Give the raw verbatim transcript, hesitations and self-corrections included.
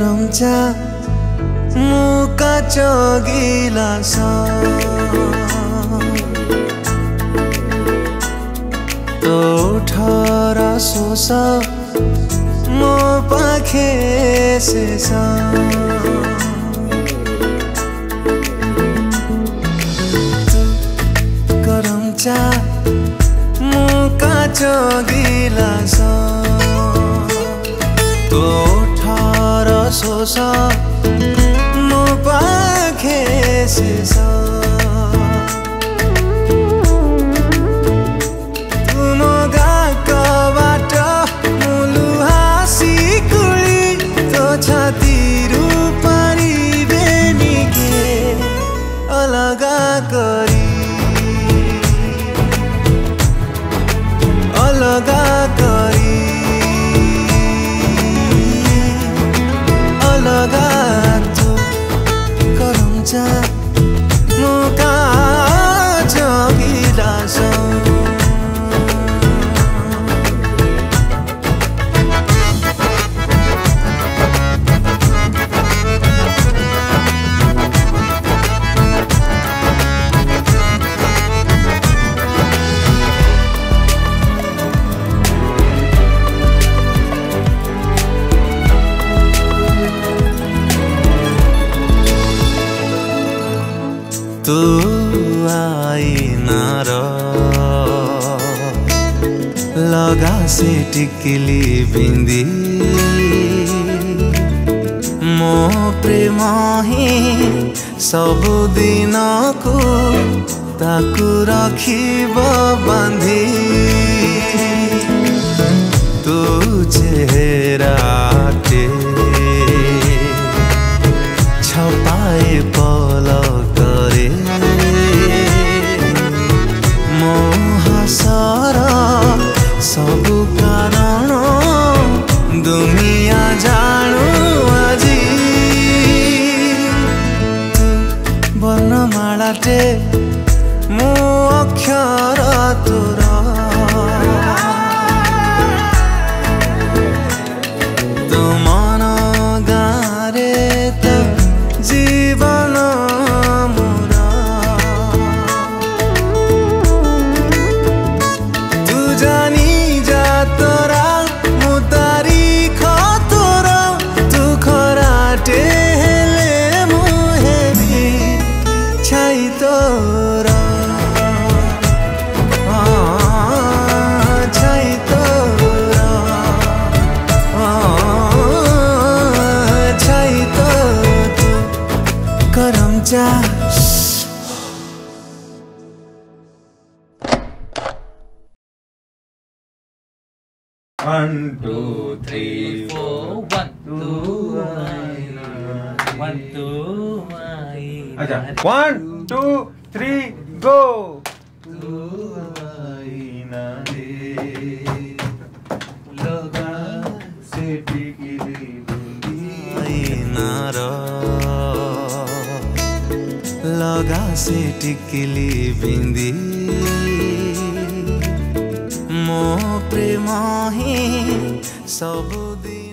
करमचा मुका चगिलास तो उठर शोष मो पाखे शेष करमचा मुका चगिलास तो उठर शोष मो पाखे शेष तुम गाकबाट मुलु हाँसी कुली तो छाती रूपारी बेनी के अलगा करी अलगा करी अलगा तो करमचा मुका चगिलास तू आईनार लगा से टिकली बिंदी मो प्रेम ही सबुदिन को ताकू रखिब बांधी तू चेहराटे छपाए पलक मो हसर सबु कारण दुनिया जानू आजी वर्णमालाटे मो अक्षर तोर तो मन गारे तो जीवन करमचा One, two, three, four. One, two, one, two, अच्छा one, two, three, go. लगा से टिकली बिंदी मो प्रेम ही सबुदिन